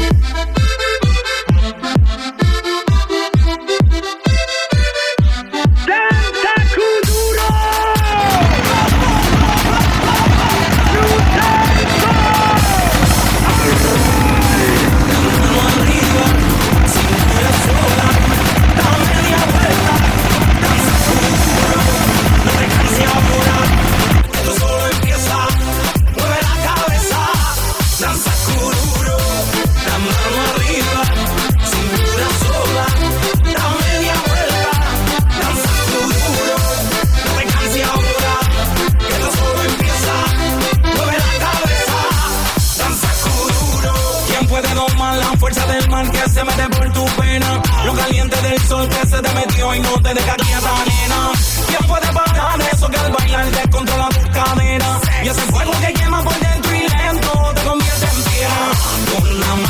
Que se mete por tu pena, lo caliente del sol que se te metió y no te deja quieta, nena. ¿Quién puede parar eso que al bailar descontrola tus caderas? Y ese fuego que quema por dentro y lento te convierte en piedra. Con la